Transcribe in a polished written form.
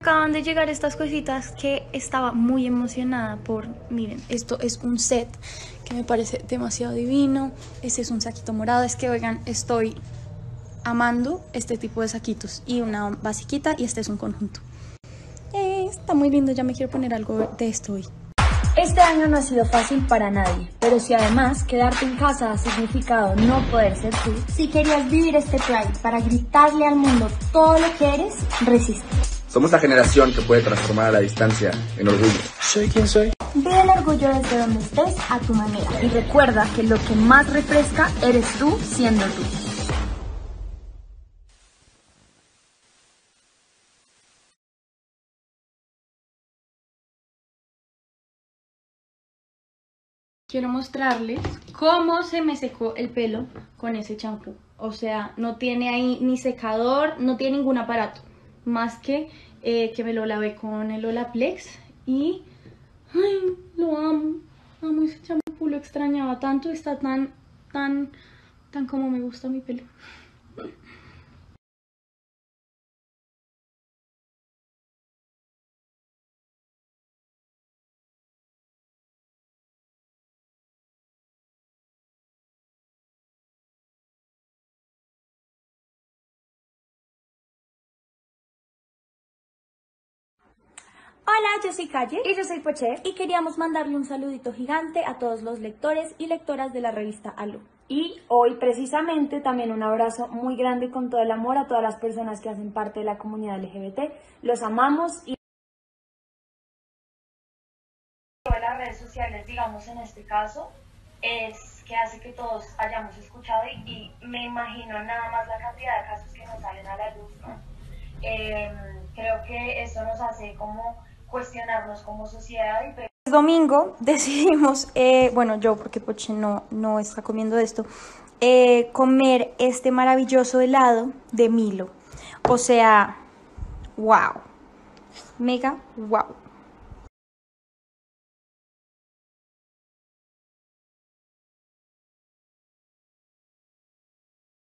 Acaban de llegar estas cositas que estaba muy emocionada por. Miren, esto es un set que me parece demasiado divino. Este es un saquito morado. Es que, oigan, estoy amando este tipo de saquitos. Y una basiquita, y este es un conjunto. Está muy lindo, ya me quiero poner algo de esto hoy. Este año no ha sido fácil para nadie, pero si además quedarte en casa ha significado no poder ser tú, si querías vivir este Pride para gritarle al mundo todo lo que eres, resiste. Somos la generación que puede transformar a la distancia en orgullo. ¿Soy quien soy? Vive el orgullo desde donde estés a tu manera y recuerda que lo que más refresca eres tú siendo tú. Quiero mostrarles cómo se me secó el pelo con ese champú. O sea, no tiene ahí ni secador, no tiene ningún aparato. Más que me lo lavé con el Olaplex y... ¡ay! Lo amo. Amo ese champú, lo extrañaba tanto. Está tan como me gusta mi pelo. Hola, yo soy Calle y yo soy Poche y queríamos mandarle un saludito gigante a todos los lectores y lectoras de la revista Alu. Y hoy precisamente también un abrazo muy grande con todo el amor a todas las personas que hacen parte de la comunidad LGBT. Los amamos y las redes sociales, digamos en este caso, es que hace que todos hayamos escuchado y me imagino nada más la cantidad de casos que nos salen a la luz, ¿no? Creo que eso nos hace como cuestionarnos como sociedad y El domingo decidimos, bueno, yo porque Poche no está comiendo esto, comer este maravilloso helado de Milo. O sea, wow, mega wow.